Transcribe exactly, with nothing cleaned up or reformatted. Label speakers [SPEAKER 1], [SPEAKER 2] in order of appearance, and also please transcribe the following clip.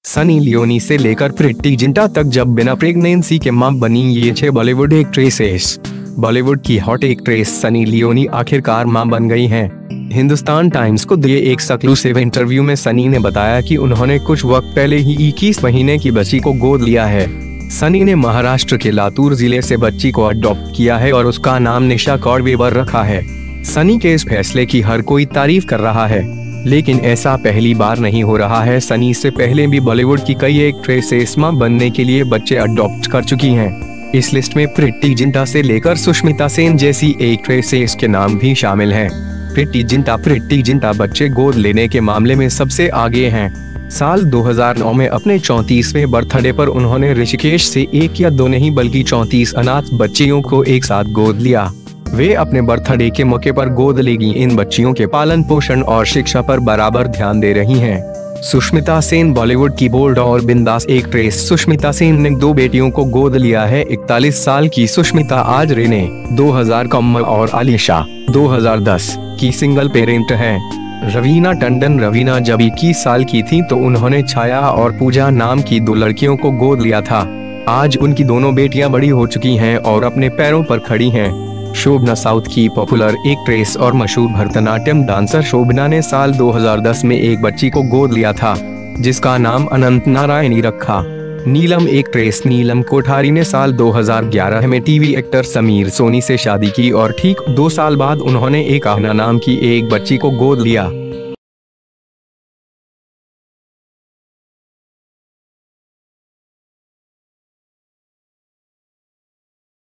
[SPEAKER 1] Sunny Leone से लेकर प्रीति जिंटा तक जब बिना प्रेगनेंसी के मां बनी ये छह बॉलीवुड एक्ट्रेसेस। बॉलीवुड की हॉट एक्ट्रेस सनी लियोनी आखिरकार मां बन गई हैं। हिंदुस्तान टाइम्स को दिए एक एक्सक्लूसिव इंटरव्यू में सनी ने बताया कि उन्होंने कुछ वक्त पहले ही इक्कीस महीने की बच्ची को गोद लिया है। सनी ने महाराष्ट्र के लातूर जिले से बच्ची को अडॉप्ट किया है और उसका नाम निशा कौरवेवर रखा है। सनी के इस फैसले की हर कोई तारीफ कर रहा है, लेकिन ऐसा पहली बार नहीं हो रहा है। सनी से पहले भी बॉलीवुड की कई एक्ट्रेसेस मां बनने के लिए बच्चे अडॉप्ट कर चुकी हैं। इस लिस्ट में प्रीति जिंटा से लेकर सुष्मिता सेन जैसी एक्ट्रेसेस के नाम भी शामिल हैं। प्रीति जिंटा प्रीति जिंटा बच्चे गोद लेने के मामले में सबसे आगे हैं। साल दो हज़ार नौ में अपने चौंतीसवें बर्थडे पर उन्होंने ऋषिकेश से एक या दो नहीं बल्कि चौंतीस अनाथ बच्चियों को एक साथ गोद लिया। वे अपने बर्थडे के मौके पर गोद लेगी इन बच्चियों के पालन पोषण और शिक्षा पर बराबर ध्यान दे रही हैं। सुष्मिता सेन बॉलीवुड की बोल्ड और बिंदास एक्ट्रेस सुष्मिता सेन ने दो बेटियों को गोद लिया है। इकतालीस साल की सुष्मिता आज रेने दो हज़ार कमल और आलिशा दो हज़ार दस की सिंगल पेरेंट हैं। रवीना टंडन रवीना जब इक्कीस साल की थी तो उन्होंने छाया और पूजा नाम की दो लड़कियों को गोद लिया था। आज उनकी दोनों बेटियां बड़ी हो चुकी हैं और अपने पैरों पर खड़ी हैं। शोभना साउथ की पॉपुलर एक्ट्रेस और मशहूर भरतनाट्यम डांसर शोभना ने साल दो हज़ार दस में एक बच्ची को गोद लिया था, जिसका नाम अनंत नारायणी रखा। नीलम एक्ट्रेस नीलम कोठारी ने साल दो हज़ार ग्यारह में टीवी एक्टर समीर सोनी से शादी की और ठीक दो साल बाद उन्होंने एक आहना नाम की एक बच्ची को गोद लिया।